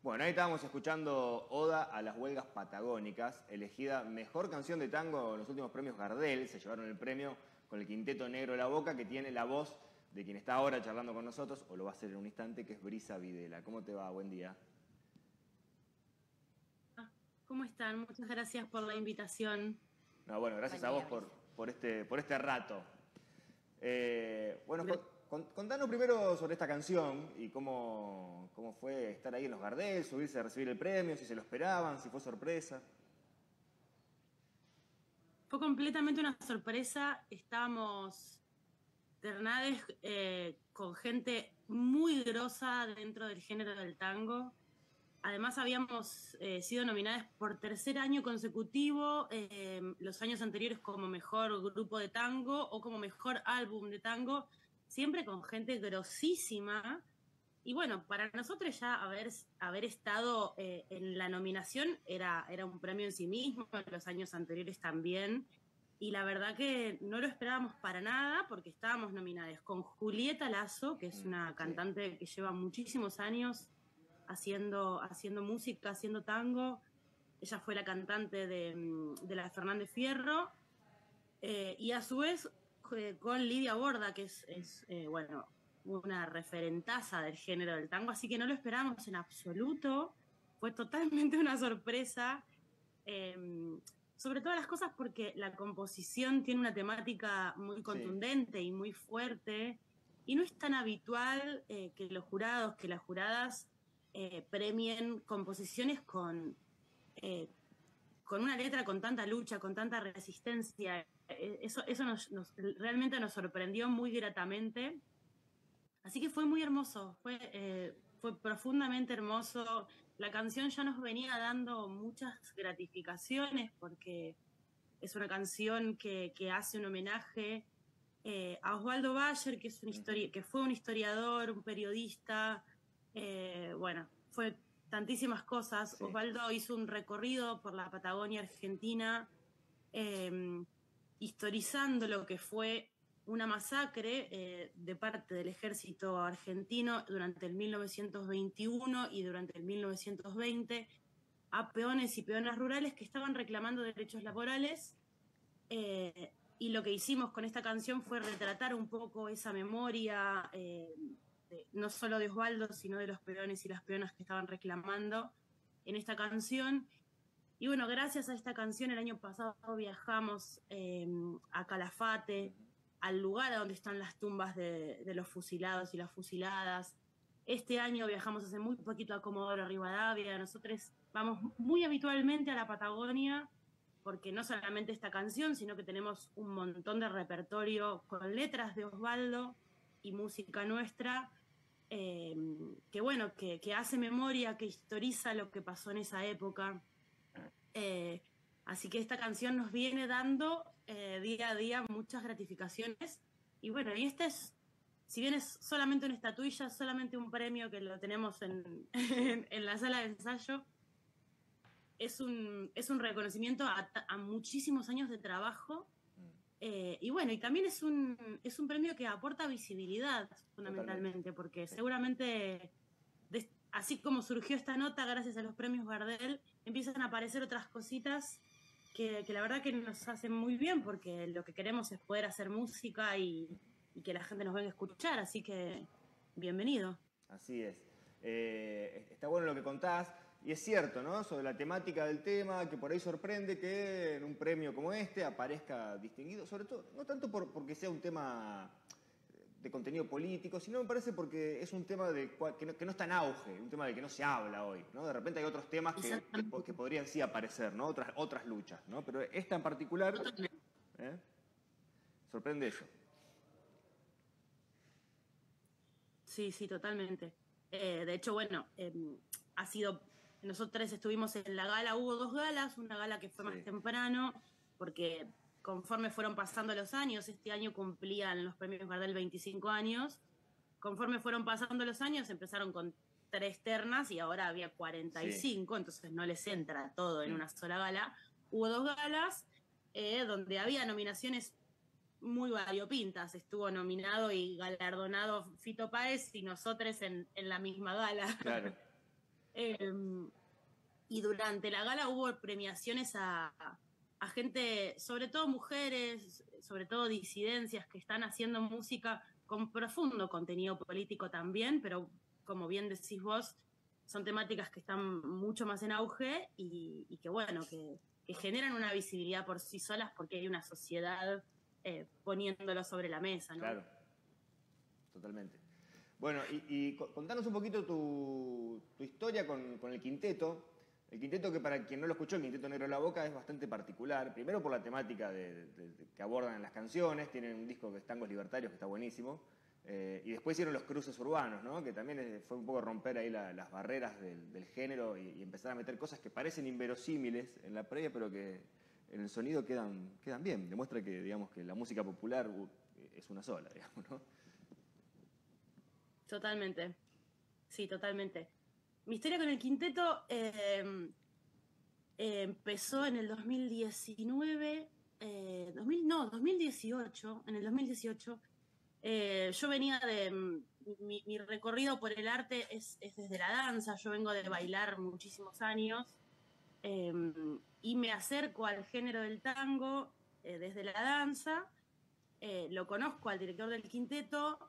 Bueno, ahí estábamos escuchando Oda a las huelgas patagónicas, elegida mejor canción de tango en los últimos premios Gardel. Se llevaron el premio con el Quinteto Negro de la Boca, que tiene la voz de quien está ahora charlando con nosotros, o lo va a hacer en un instante, que es Brisa Videla. ¿Cómo te va? Buen día. ¿Cómo están? Muchas gracias por la invitación. No, bueno, gracias Buen a vos día, Brisa. por este rato. Bueno, Gracias. contanos primero sobre esta canción y cómo fue estar ahí en los Gardel, subirse a recibir el premio, si se lo esperaban, si fue sorpresa. Fue completamente una sorpresa. Estábamos ternades con gente muy grosa dentro del género del tango. Además habíamos sido nominadas por tercer año consecutivo, los años anteriores como mejor grupo de tango o como mejor álbum de tango, siempre con gente grosísima. Y bueno, para nosotros ya haber estado en la nominación era un premio en sí mismo, en los años anteriores también. Y la verdad que no lo esperábamos para nada porque estábamos nominadas con Julieta Lazo, que es una Sí. cantante que lleva muchísimos años haciendo música, haciendo tango. Ella fue la cantante de la Fernández Fierro. Y a su vez con Lidia Borda, que bueno, una referentaza del género del tango, así que no lo esperábamos en absoluto. Fue totalmente una sorpresa. Eh, sobre todas las cosas porque la composición tiene una temática muy Sí. contundente y muy fuerte, y no es tan habitual que los jurados, que las juradas premien composiciones eh, con una letra con tanta lucha, con tanta resistencia. Eso realmente nos sorprendió muy gratamente. Así que fue muy hermoso, fue profundamente hermoso. La canción ya nos venía dando muchas gratificaciones porque es una canción que hace un homenaje a Osvaldo Bayer, Ujú. que fue un historiador, un periodista, bueno, fue tantísimas cosas. Sí. Osvaldo hizo un recorrido por la Patagonia Argentina, eh, historizando lo que fue una masacre de parte del ejército argentino durante el 1921 y durante el 1920 a peones y peonas rurales que estaban reclamando derechos laborales. Y lo que hicimos con esta canción fue retratar un poco esa memoria, no solo de Osvaldo, sino de los peones y las peonas que estaban reclamando en esta canción. Y bueno, gracias a esta canción el año pasado viajamos a Calafate, al lugar a donde están las tumbas de los fusilados y las fusiladas. Este año viajamos hace muy poquito a Comodoro Rivadavia. Nosotros vamos muy habitualmente a la Patagonia porque no solamente esta canción, sino que tenemos un montón de repertorio con letras de Osvaldo y música nuestra, eh, que bueno, que hace memoria, que historiza lo que pasó en esa época. Eh, Así que esta canción nos viene dando día a día muchas gratificaciones. Y bueno, y este es, si bien es solamente una estatuilla, solamente un premio que lo tenemos Sí. en la sala de ensayo, es un reconocimiento a muchísimos años de trabajo. Y bueno, y también es un premio que aporta visibilidad, Totalmente. fundamentalmente, porque Sí. seguramente, así como surgió esta nota gracias a los premios Gardel, empiezan a aparecer otras cositas que la verdad que nos hacen muy bien, porque lo que queremos es poder hacer música y que la gente nos venga a escuchar, así que bienvenido. Así es. Está bueno lo que contás, y es cierto, ¿no? Sobre la temática del tema, que por ahí sorprende que en un premio como este aparezca distinguido, sobre todo, no tanto porque sea un tema de contenido político, sino me parece porque es un tema que no está en auge, un tema del que no se habla hoy, ¿no? De repente hay otros temas que Exactamente. podrían sí aparecer, ¿no? Otras luchas, ¿no? Pero esta en particular, ¿eh? Sorprende eso. Sí, sí, totalmente. De hecho, bueno, ha sido, nosotros estuvimos en la gala, hubo dos galas, una gala que fue más Sí. temprano, porque conforme fueron pasando los años, este año cumplían los premios Gardel 25 años, conforme fueron pasando los años, empezaron con tres ternas y ahora había Sí. 45, entonces no les entra todo en una sola gala. Hubo dos galas donde había nominaciones muy variopintas. Estuvo nominado y galardonado Fito Páez y nosotros en la misma gala. Claro. Y durante la gala hubo premiaciones a gente, sobre todo mujeres, sobre todo disidencias que están haciendo música con profundo contenido político también, pero como bien decís vos, son temáticas que están mucho más en auge y que bueno, que generan una visibilidad por sí solas porque hay una sociedad poniéndolo sobre la mesa, ¿no? Claro, totalmente. Bueno, y contanos un poquito tu historia con el quinteto. El quinteto, que para quien no lo escuchó, el Quinteto Negro de la Boca, es bastante particular. Primero por la temática que abordan en las canciones. Tienen un disco que es Tangos Libertarios, que está buenísimo. Y después hicieron los cruces urbanos, ¿no? Que también fue un poco romper ahí las barreras del género y empezar a meter cosas que parecen inverosímiles en la previa, pero que en el sonido quedan bien. Demuestra que, digamos, que la música popular es una sola, digamos, ¿no? Totalmente. Sí, totalmente. Mi historia con el quinteto empezó en el 2019, 2018, en el 2018. Yo venía mi recorrido por el arte es desde la danza, yo vengo de bailar muchísimos años y me acerco al género del tango desde la danza, lo conozco al director del quinteto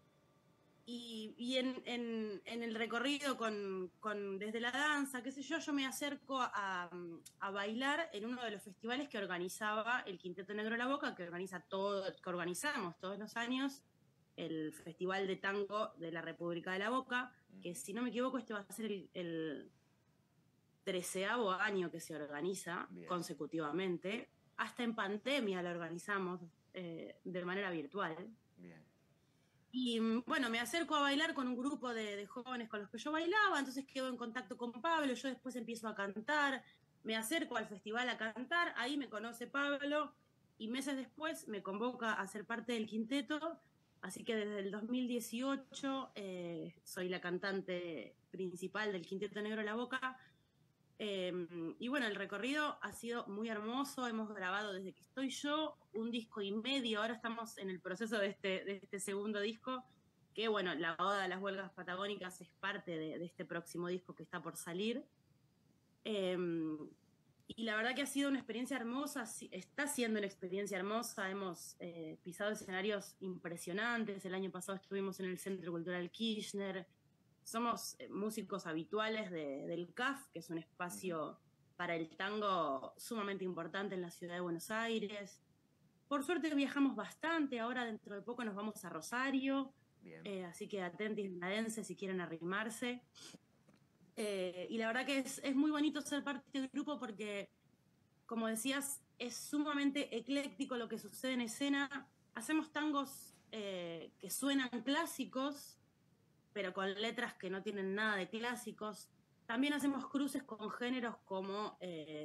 y en el recorrido desde la danza, qué sé yo me acerco a bailar en uno de los festivales que organizaba el Quinteto Negro de la Boca, que organizamos todos los años, el Festival de Tango de la República de la Boca, que si no me equivoco este va a ser el 13º año que se organiza. Bien. Consecutivamente. Hasta en pandemia lo organizamos de manera virtual. Bien. Y bueno, me acerco a bailar con un grupo de jóvenes con los que yo bailaba, entonces quedo en contacto con Pablo, yo después empiezo a cantar, me acerco al festival a cantar, ahí me conoce Pablo y meses después me convoca a ser parte del quinteto, así que desde el 2018 soy la cantante principal del Quinteto Negro de la Boca. Y bueno, el recorrido ha sido muy hermoso, hemos grabado desde que estoy yo 1 disco y medio, ahora estamos en el proceso de este segundo disco, que bueno, la Oda a las Huelgas Patagónicas es parte de este próximo disco que está por salir. Y la verdad que ha sido una experiencia hermosa, está siendo una experiencia hermosa, hemos pisado escenarios impresionantes, el año pasado estuvimos en el Centro Cultural Kirchner. Somos músicos habituales del CAF, que es un espacio para el tango sumamente importante en la ciudad de Buenos Aires. Por suerte viajamos bastante, ahora dentro de poco nos vamos a Rosario, así que atentos nadenses si quieren arrimarse. Y la verdad que es muy bonito ser parte de este grupo porque, como decías, es sumamente ecléctico lo que sucede en escena. Hacemos tangos que suenan clásicos, pero con letras que no tienen nada de clásicos. También hacemos cruces con géneros como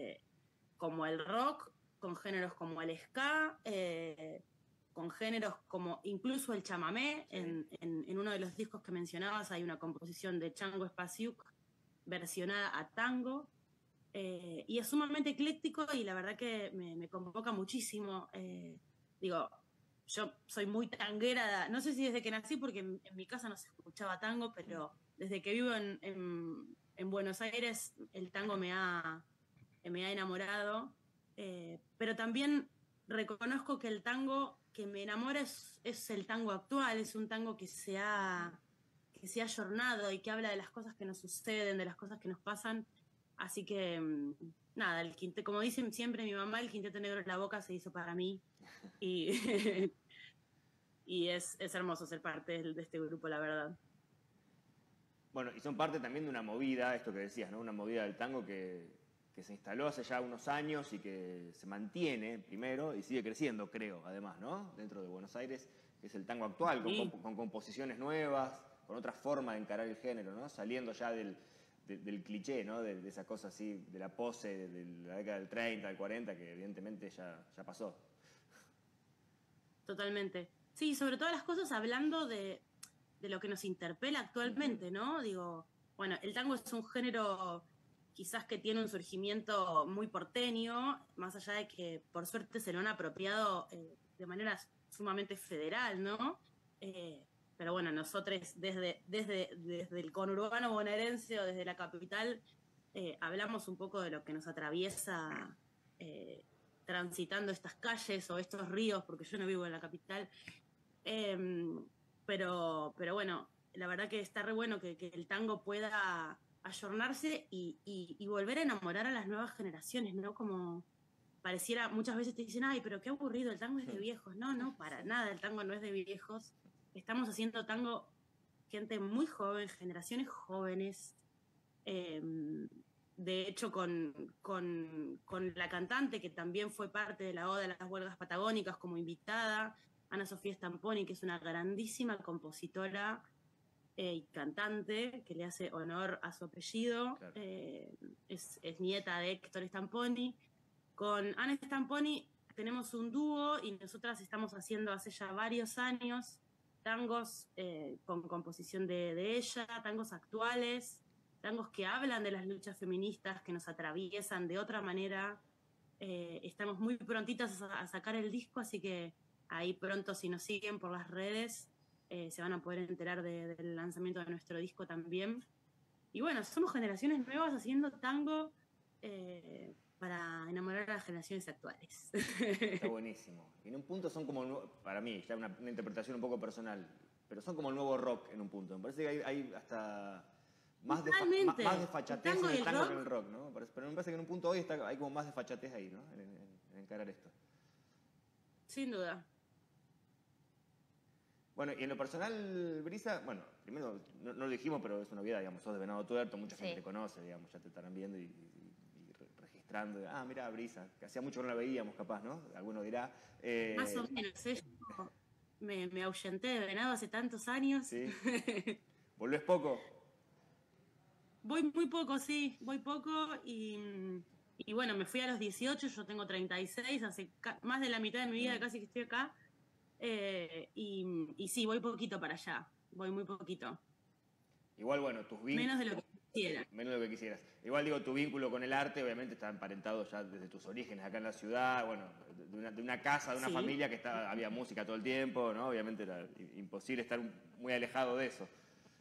el rock, con géneros como el ska, con géneros como incluso el chamamé. Sí. En uno de los discos que mencionabas hay una composición de Chango Espasiuk versionada a tango. Y es sumamente ecléctico y la verdad que me convoca muchísimo. Digo, yo soy muy tanguera, no sé si desde que nací, porque en mi casa no se escuchaba tango, pero desde que vivo en Buenos Aires el tango me ha enamorado. Pero también reconozco que el tango que me enamora es el tango actual, es un tango que se ha ayornado y que habla de las cosas que nos suceden, de las cosas que nos pasan. Así que, nada, el quinteto, como dicen siempre mi mamá, el Quinteto Negro de la Boca se hizo para mí. Y, y es hermoso ser parte de este grupo, la verdad. Bueno, y son parte también de una movida, esto que decías, ¿no? Una movida del tango que se instaló hace ya unos años y que se mantiene primero y sigue creciendo, creo, además, ¿no? Dentro de Buenos Aires, que es el tango actual, sí. con composiciones nuevas, con otra forma de encarar el género, ¿no? Saliendo ya del cliché, ¿no? De esa cosa así, de la pose de la década del 30, del 40, que evidentemente ya pasó. Totalmente. Sí, sobre todas las cosas hablando de lo que nos interpela actualmente, ¿no? Digo, bueno, el tango es un género quizás que tiene un surgimiento muy porteño, más allá de que por suerte se lo han apropiado de manera sumamente federal, ¿no? pero bueno, nosotros desde el conurbano bonaerense o desde la capital hablamos un poco de lo que nos atraviesa transitando estas calles o estos ríos, porque yo no vivo en la capital. Pero bueno, la verdad que está re bueno que el tango pueda ayornarse y volver a enamorar a las nuevas generaciones, ¿no? Como pareciera, muchas veces te dicen, ay, pero qué aburrido, el tango es de viejos. No, no, para nada, el tango no es de viejos. Estamos haciendo tango gente muy joven, generaciones jóvenes. Eh, de hecho, con la cantante, que también fue parte de la Oda de las Huelgas Patagónicas como invitada, Ana Sofía Stamponi, que es una grandísima compositora y cantante, que le hace honor a su apellido. Claro. Es nieta de Héctor Stamponi. Con Ana Stamponi tenemos un dúo y nosotras estamos haciendo hace ya varios años tangos con composición de ella, tangos actuales, tangos que hablan de las luchas feministas, que nos atraviesan de otra manera. Estamos muy prontitas a sacar el disco, así que ahí pronto, si nos siguen por las redes, se van a poder enterar del lanzamiento de nuestro disco también. Y bueno, somos generaciones nuevas haciendo tango para enamorar a las generaciones actuales. Está buenísimo. Y en un punto son como, para mí, ya una una interpretación un poco personal, pero son como el nuevo rock en un punto. Me parece que hay hasta más Totalmente. desfachatez El tango en y el el tango rock. que en el rock, ¿no? Pero me parece que en un punto hoy hay como más desfachatez ahí, ¿no? En encarar esto. Sin duda. Bueno, y en lo personal, Brisa, bueno, primero, no lo dijimos, pero es una obviedad, digamos, sos de Venado Tuerto, mucha gente te conoce, digamos, ya te estarán viendo y registrando. Ah, mira, Brisa, que hacía mucho que no la veíamos, capaz, ¿no? Alguno dirá. Más o menos, yo me ahuyenté de Venado hace tantos años. ¿Sí? ¿Volvés poco? Voy muy poco, sí, voy poco y bueno, me fui a los 18, yo tengo 36, hace más de la mitad de mi vida casi que estoy acá. Y sí, voy poquito para allá, voy muy poquito. Igual, bueno, tus vínculos. Menos de lo que quisiera. Menos de lo que quisieras. Igual digo, tu vínculo con el arte obviamente está emparentado ya desde tus orígenes acá en la ciudad, bueno, de una casa, de una familia que había música todo el tiempo, ¿no? Obviamente era imposible estar muy alejado de eso.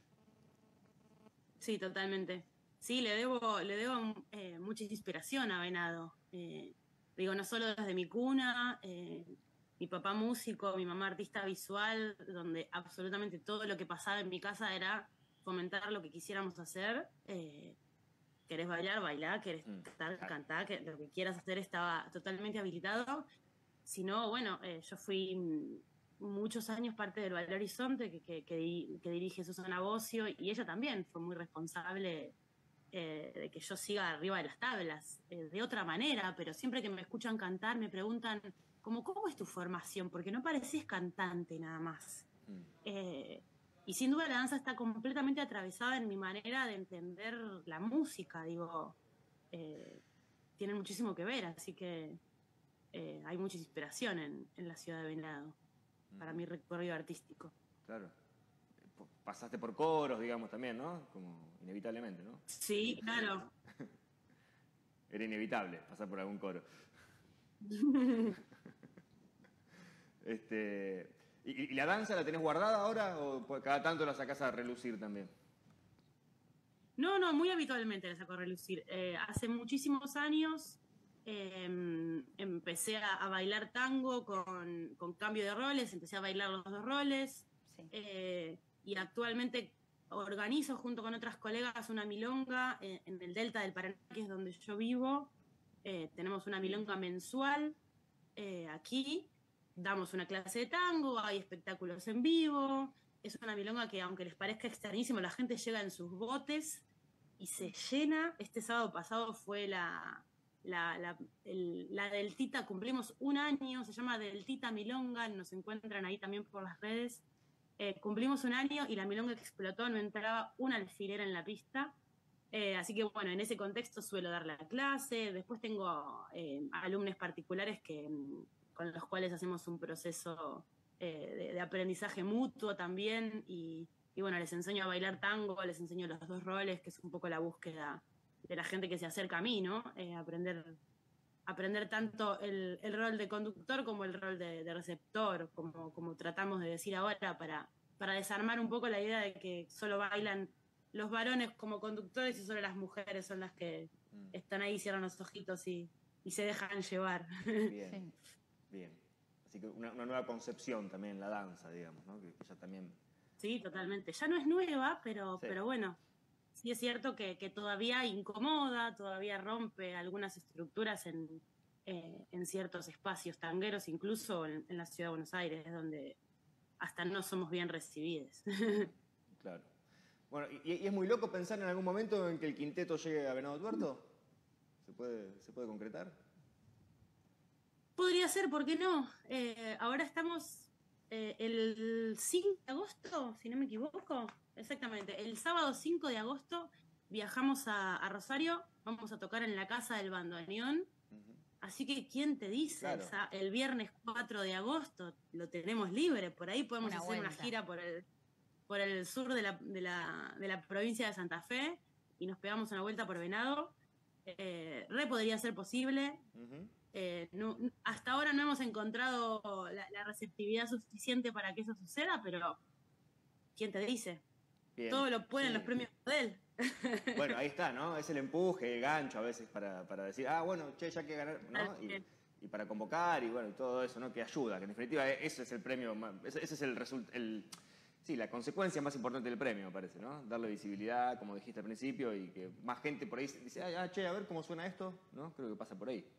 Sí, totalmente. Sí, le debo mucha inspiración a Venado. Digo, no solo desde mi cuna, mi papá músico, mi mamá artista visual, donde absolutamente todo lo que pasaba en mi casa era fomentar lo que quisiéramos hacer. Querés bailar, bailar, querés cantar, lo que quieras hacer estaba totalmente habilitado. Si no, bueno, yo fui muchos años parte del Ballet Horizonte que dirige Susana Bocio, y ella también fue muy responsable de que yo siga arriba de las tablas, de otra manera, pero siempre que me escuchan cantar me preguntan, ¿cómo es tu formación? Porque no pareces cantante nada más. Y sin duda la danza está completamente atravesada en mi manera de entender la música, digo, tiene muchísimo que ver, así que hay mucha inspiración en la ciudad de Venado para mi recorrido artístico. Claro. Pasaste por coros, digamos, también, ¿no? Como inevitablemente, ¿no? Sí, claro. Era inevitable pasar por algún coro. ¿Y la danza la tenés guardada ahora o cada tanto la sacás a relucir también? No, muy habitualmente la saco a relucir. Hace muchísimos años empecé a bailar tango con cambio de roles, empecé a bailar los dos roles. Sí. Y actualmente organizo junto con otras colegas una milonga en el Delta del Paraná, que es donde yo vivo. Tenemos una milonga mensual aquí. Damos una clase de tango, hay espectáculos en vivo. Es una milonga que, aunque les parezca extrañísimo, la gente llega en sus botes y se llena. Este sábado pasado fue la Deltita, cumplimos un año, se llama Deltita Milonga, nos encuentran ahí también por las redes. Cumplimos un año y la milonga explotó, no entraba un alfiler en la pista. Así que bueno, en ese contexto suelo dar la clase. Después tengo alumnos particulares con los cuales hacemos un proceso de aprendizaje mutuo también. Y bueno, les enseño a bailar tango, les enseño los dos roles, que es un poco la búsqueda de la gente que se acerca a mí, ¿no? Aprender tanto el rol de conductor como el rol de receptor, como tratamos de decir ahora, para para desarmar un poco la idea de que solo bailan los varones como conductores y solo las mujeres son las que están ahí, cierran los ojitos y se dejan llevar. Bien, Sí. bien. Así que una nueva concepción también en la danza, digamos, ¿no? Que ya también... Sí, totalmente. Ya no es nueva, Sí. pero bueno, sí es cierto que todavía incomoda, todavía rompe algunas estructuras en ciertos espacios tangueros, incluso en la ciudad de Buenos Aires, donde hasta no somos bien recibidos. Claro. Bueno, ¿y es muy loco pensar en algún momento en que el quinteto llegue a Venado Tuerto? ¿Se puede concretar? Podría ser, ¿por qué no? Ahora estamos el 5 de agosto, si no me equivoco. Exactamente, el sábado 5 de agosto viajamos a Rosario, vamos a tocar en la Casa del Bandoneón. Así que, ¿quién te dice? Claro. El viernes 4 de agosto lo tenemos libre, por ahí podemos hacer una gira por el sur de la provincia de Santa Fe y nos pegamos una vuelta por Venado. Podría ser posible. Hasta ahora no hemos encontrado la receptividad suficiente para que eso suceda, pero ¿quién te dice? Bien. Todo lo pueden los premios Gardel. Bueno, ahí está, ¿no? Es el empuje, el gancho a veces para decir, bueno, che, ya que ganar, ¿no? Y para convocar y bueno, todo eso, ¿no? Que ayuda, que en definitiva ese es el premio, ese es el resultado, sí, la consecuencia más importante del premio, me parece, ¿no? Darle visibilidad, como dijiste al principio, y que más gente por ahí dice, che, a ver cómo suena esto, ¿no? Creo que pasa por ahí.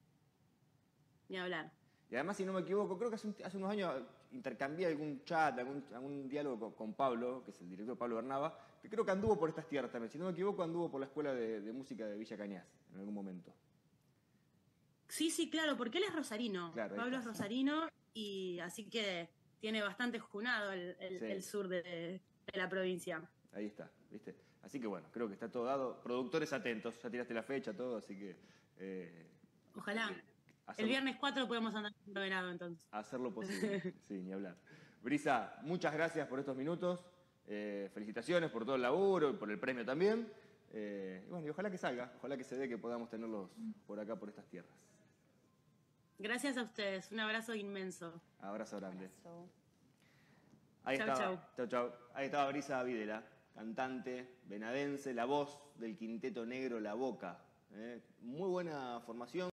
Ni hablar. Y además, si no me equivoco, creo que hace unos años intercambié algún chat, algún diálogo con Pablo, que es el director Pablo Bernaba, que creo que anduvo por estas tierras también. Si no me equivoco, anduvo por la Escuela de Música de Villa Cañas en algún momento. Sí, claro, porque él es rosarino. Claro, Pablo es rosarino y así que tiene bastante junado el sur de la provincia. Ahí está, ¿viste? Así que bueno, creo que está todo dado. Productores atentos, ya tiraste la fecha, todo, así que... Ojalá. El viernes 4 podemos andar en Venado, entonces. Hacer lo posible, sí, ni hablar. Brisa, muchas gracias por estos minutos. Felicitaciones por todo el laburo y por el premio también. Y bueno, y ojalá que salga, ojalá que se dé, que podamos tenerlos por acá, por estas tierras. Gracias a ustedes, un abrazo inmenso. Abrazo grande. Abrazo. Ahí estaba, chau. Ahí estaba Brisa Videla, cantante venadense, la voz del Quinteto Negro La Boca. Muy buena formación.